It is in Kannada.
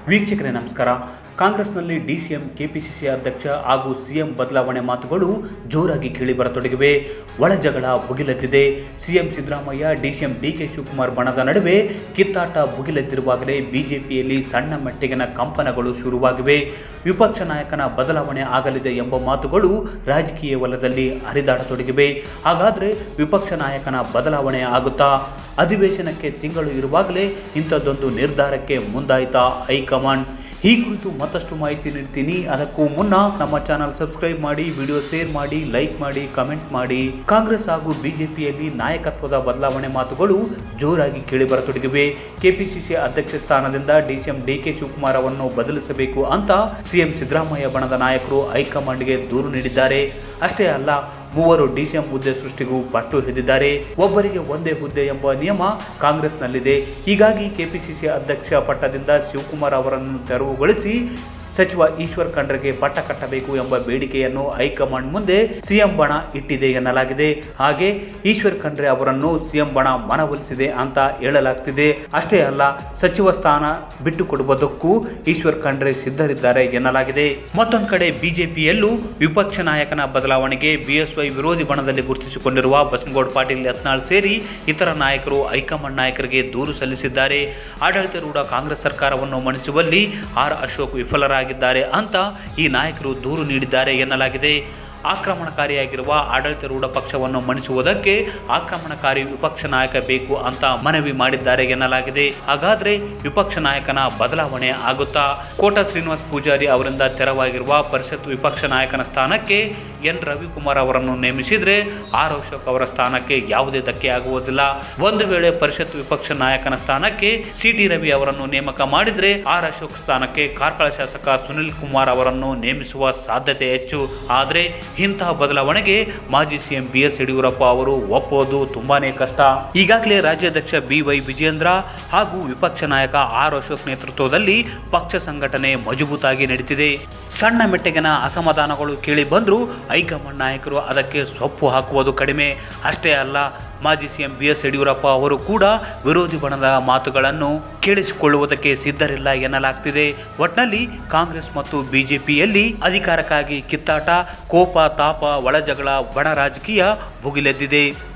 ವೀಕ್ಷಕರೇ ನಮಸ್ಕಾರ. ಕಾಂಗ್ರೆಸ್ನಲ್ಲಿ ಡಿಸಿಎಂ, ಕೆಪಿಸಿಸಿ ಅಧ್ಯಕ್ಷ ಹಾಗೂ ಸಿಎಂ ಬದಲಾವಣೆ ಮಾತುಗಳು ಜೋರಾಗಿ ಕೇಳಿಬರತೊಡಗಿವೆ. ಒಳಜಗಳ ಭುಗಿಲೆದ್ದಿದೆ. ಸಿಎಂ ಸಿದ್ದರಾಮಯ್ಯ, ಡಿಸಿಎಂ ಡಿಕೆ ಶಿವಕುಮಾರ್ ಬಣದ ನಡುವೆ ಕಿತ್ತಾಟ ಭುಗಿಲೆದ್ದಿರುವಾಗಲೇ ಬಿಜೆಪಿಯಲ್ಲಿ ಸಣ್ಣ ಮಟ್ಟಿಗಿನ ಕಂಪನಗಳು ಶುರುವಾಗಿವೆ. ವಿಪಕ್ಷ ನಾಯಕನ ಬದಲಾವಣೆ ಆಗಲಿದೆ ಎಂಬ ಮಾತುಗಳು ರಾಜಕೀಯ ವಲಯದಲ್ಲಿ ಹರಿದಾಡತೊಡಗಿವೆ. ಹಾಗಾದರೆ ವಿಪಕ್ಷ ನಾಯಕನ ಬದಲಾವಣೆ ಆಗುತ್ತಾ? ಅಧಿವೇಶನಕ್ಕೆ ತಿಂಗಳು ಇರುವಾಗಲೇ ಇಂಥದ್ದೊಂದು ನಿರ್ಧಾರಕ್ಕೆ ಮುಂದಾಯಿತಾ ಹೈಕಮಾಂಡ್? ಈ ಕುರಿತು ಮತ್ತಷ್ಟು ಮಾಹಿತಿ ನೀಡ್ತೀನಿ. ಅದಕ್ಕೂ ಮುನ್ನ ನಮ್ಮ ಚಾನಲ್ ಸಬ್ಸ್ಕ್ರೈಬ್ ಮಾಡಿ, ವಿಡಿಯೋ ಶೇರ್ ಮಾಡಿ, ಲೈಕ್ ಮಾಡಿ, ಕಮೆಂಟ್ ಮಾಡಿ. ಕಾಂಗ್ರೆಸ್ ಹಾಗೂ ಬಿಜೆಪಿಯಲ್ಲಿ ನಾಯಕತ್ವದ ಬದಲಾವಣೆ ಮಾತುಗಳು ಜೋರಾಗಿ ಕೇಳಿಬರತೊಡಗಿವೆ. ಕೆಪಿಸಿಸಿ ಅಧ್ಯಕ್ಷ ಸ್ಥಾನದಿಂದ ಡಿಸಿಎಂ ಡಿಕೆ ಶಿವಕುಮಾರ್ ಅವರನ್ನು ಬದಲಿಸಬೇಕು ಅಂತ ಸಿಎಂ ಸಿದ್ದರಾಮಯ್ಯ ಬಣದ ನಾಯಕರು ಹೈಕಮಾಂಡ್ಗೆ ದೂರು ನೀಡಿದ್ದಾರೆ. ಅಷ್ಟೇ ಅಲ್ಲ, ಮೂವರು ಡಿಸಿಎಂ ಹುದ್ದೆ ಸೃಷ್ಟಿಗೂ ಪಟ್ಟು ಹಿಡಿದಿದ್ದಾರೆ. ಒಬ್ಬರಿಗೆ ಒಂದೇ ಹುದ್ದೆ ಎಂಬ ನಿಯಮ ಕಾಂಗ್ರೆಸ್ನಲ್ಲಿದೆ. ಹೀಗಾಗಿ ಕೆಪಿಸಿಸಿ ಅಧ್ಯಕ್ಷ ಪಟ್ಟದಿಂದ ಶಿವಕುಮಾರ್ ಅವರನ್ನು ತೆರವುಗೊಳಿಸಿ ಸಚಿವ ಈಶ್ವರ್ ಖಂಡ್ರೆಗೆ ಪಟ್ಟ ಕಟ್ಟಬೇಕು ಎಂಬ ಬೇಡಿಕೆಯನ್ನು ಹೈಕಮಾಂಡ್ ಮುಂದೆ ಸಿಎಂ ಬಣ ಇಟ್ಟಿದೆ ಎನ್ನಲಾಗಿದೆ. ಹಾಗೆ ಈಶ್ವರ್ ಖಂಡ್ರೆ ಅವರನ್ನು ಸಿಎಂ ಬಣ ಮನವೊಲಿಸಿದೆ ಅಂತ ಹೇಳಲಾಗ್ತಿದೆ. ಅಷ್ಟೇ ಅಲ್ಲ, ಸಚಿವ ಸ್ಥಾನ ಬಿಟ್ಟುಕೊಡುವುದಕ್ಕೂ ಈಶ್ವರ್ ಖಂಡ್ರೆ ಸಿದ್ಧರಿದ್ದಾರೆ ಎನ್ನಲಾಗಿದೆ. ಮತ್ತೊಂದು ಕಡೆ ಬಿಜೆಪಿಯಲ್ಲೂ ವಿಪಕ್ಷ ನಾಯಕನ ಬದಲಾವಣೆಗೆ ಬಿಎಸ್ವೈ ವಿರೋಧಿ ಬಣದಲ್ಲಿ ಗುರುತಿಸಿಕೊಂಡಿರುವ ಬಸನಗೌಡ ಪಾಟೀಲ್ ಯತ್ನಾಳ್ ಸೇರಿ ಇತರ ನಾಯಕರು ಹೈಕಮಾಂಡ್ ನಾಯಕರಿಗೆ ದೂರು ಸಲ್ಲಿಸಿದ್ದಾರೆ. ಆಡಳಿತಾರೂಢ ಕಾಂಗ್ರೆಸ್ ಸರ್ಕಾರವನ್ನು ಮಣಿಸುವಲ್ಲಿ ಆರ್ ಅಶೋಕ್ ವಿಫಲರಾಗಿದ್ದಾರೆ ಅಂತ ಈ ನಾಯಕರು ದೂರು ನೀಡಿದ್ದಾರೆ ಎನ್ನಲಾಗಿದೆ. ಆಕ್ರಮಣಕಾರಿಯಾಗಿರುವ ಆಡಳಿತಾರೂಢ ಪಕ್ಷವನ್ನು ಮಣಿಸುವುದಕ್ಕೆ ಆಕ್ರಮಣಕಾರಿ ವಿಪಕ್ಷ ನಾಯಕ ಬೇಕು ಅಂತ ಮನವಿ ಮಾಡಿದ್ದಾರೆ ಎನ್ನಲಾಗಿದೆ. ಹಾಗಾದ್ರೆ ವಿಪಕ್ಷ ನಾಯಕನ ಬದಲಾವಣೆ ಆಗುತ್ತಾ? ಕೋಟ ಶ್ರೀನಿವಾಸ್ ಪೂಜಾರಿ ಅವರಿಂದ ತೆರವಾಗಿರುವ ಪರಿಷತ್ ವಿಪಕ್ಷ ನಾಯಕನ ಸ್ಥಾನಕ್ಕೆ ಎನ್ ರವಿಕುಮಾರ್ ಅವರನ್ನು ನೇಮಿಸಿದ್ರೆ ಆರ್ ಅಶೋಕ್ ಅವರ ಸ್ಥಾನಕ್ಕೆ ಯಾವುದೇ ಧಕ್ಕೆ ಆಗುವುದಿಲ್ಲ. ಒಂದು ವೇಳೆ ಪರಿಷತ್ ವಿಪಕ್ಷ ನಾಯಕನ ಸ್ಥಾನಕ್ಕೆ ಸಿಟಿ ರವಿ ಅವರನ್ನು ನೇಮಕ ಮಾಡಿದ್ರೆ ಆರ್ ಅಶೋಕ್ ಸ್ಥಾನಕ್ಕೆ ಕಾರ್ಕಳ ಶಾಸಕ ಸುನಿಲ್ ಕುಮಾರ್ ಅವರನ್ನು ನೇಮಿಸುವ ಸಾಧ್ಯತೆ ಹೆಚ್ಚು. ಆದರೆ ಇಂತಹ ಬದಲಾವಣೆಗೆ ಮಾಜಿ ಸಿಎಂ ಬಿಎಸ್ ಯಡಿಯೂರಪ್ಪ ಅವರು ಒಪ್ಪೋದು ತುಂಬಾನೇ ಕಷ್ಟ. ಈಗಾಗಲೇ ರಾಜ್ಯಾಧ್ಯಕ್ಷ ಬಿವೈ ವಿಜೇಂದ್ರ ಹಾಗೂ ವಿಪಕ್ಷ ನಾಯಕ ಆರ್ ಅಶೋಕ್ ನೇತೃತ್ವದಲ್ಲಿ ಪಕ್ಷ ಸಂಘಟನೆ ಮಜಬೂತಾಗಿ ನಡೀತಿದೆ. ಸಣ್ಣ ಮೆಟ್ಟಗಿನ ಅಸಮಾಧಾನಗಳು ಕೇಳಿ ಬಂದರೂ ಹೈಕಮಾಂಡ್ ನಾಯಕರು ಅದಕ್ಕೆ ಸೊಪ್ಪು ಹಾಕುವುದು ಕಡಿಮೆ. ಅಷ್ಟೇ ಅಲ್ಲ, ಮಾಜಿ ಸಿಎಂ ಬಿಎಸ್ ಯಡಿಯೂರಪ್ಪ ಅವರು ಕೂಡ ವಿರೋಧಿ ಬಣದ ಮಾತುಗಳನ್ನು ಕೇಳಿಸಿಕೊಳ್ಳುವುದಕ್ಕೆ ಸಿದ್ಧರಿಲ್ಲ ಎನ್ನಲಾಗ್ತಿದೆ. ಒಟ್ನಲ್ಲಿ ಕಾಂಗ್ರೆಸ್ ಮತ್ತು ಬಿಜೆಪಿಯಲ್ಲಿ ಅಧಿಕಾರಕ್ಕಾಗಿ ಕಿತ್ತಾಟ, ಕೋಪ ತಾಪ, ಒಳಜಗಳ, ಬಣ ರಾಜಕೀಯ ಭುಗಿಲೆದ್ದಿದೆ.